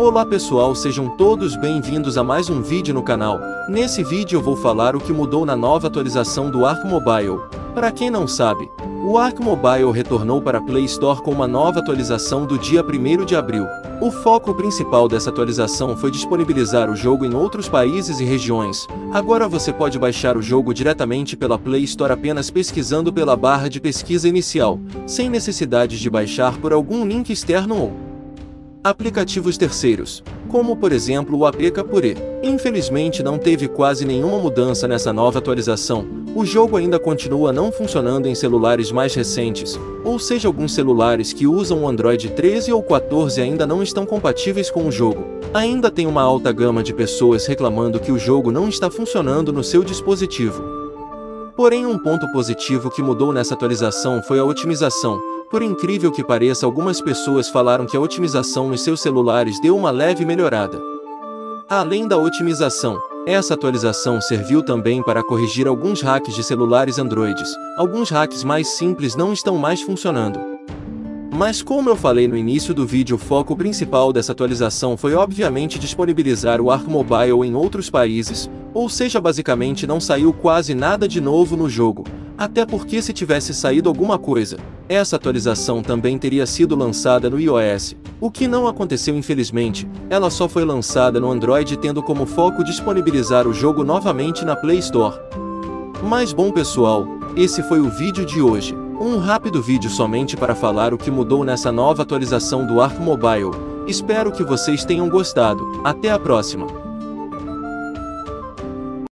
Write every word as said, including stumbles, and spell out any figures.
Olá pessoal, sejam todos bem-vindos a mais um vídeo no canal. Nesse vídeo eu vou falar o que mudou na nova atualização do Ark Mobile. Para quem não sabe, o Ark Mobile retornou para a Play Store com uma nova atualização do dia primeiro de abril. O foco principal dessa atualização foi disponibilizar o jogo em outros países e regiões. Agora você pode baixar o jogo diretamente pela Play Store apenas pesquisando pela barra de pesquisa inicial, sem necessidade de baixar por algum link externo ou aplicativos terceiros, como por exemplo o A P K Pure. Infelizmente não teve quase nenhuma mudança nessa nova atualização. O jogo ainda continua não funcionando em celulares mais recentes, ou seja, alguns celulares que usam o Android treze ou quatorze ainda não estão compatíveis com o jogo. Ainda tem uma alta gama de pessoas reclamando que o jogo não está funcionando no seu dispositivo. Porém, um ponto positivo que mudou nessa atualização foi a otimização. Por incrível que pareça, algumas pessoas falaram que a otimização nos seus celulares deu uma leve melhorada. Além da otimização, essa atualização serviu também para corrigir alguns hacks de celulares Androids. Alguns hacks mais simples não estão mais funcionando. Mas como eu falei no início do vídeo, o foco principal dessa atualização foi obviamente disponibilizar o Ark Mobile em outros países, ou seja, basicamente não saiu quase nada de novo no jogo. Até porque se tivesse saído alguma coisa, essa atualização também teria sido lançada no iOS, o que não aconteceu infelizmente. Ela só foi lançada no Android, tendo como foco disponibilizar o jogo novamente na Play Store. Mas bom pessoal, esse foi o vídeo de hoje. Um rápido vídeo somente para falar o que mudou nessa nova atualização do Ark Mobile. Espero que vocês tenham gostado. Até a próxima!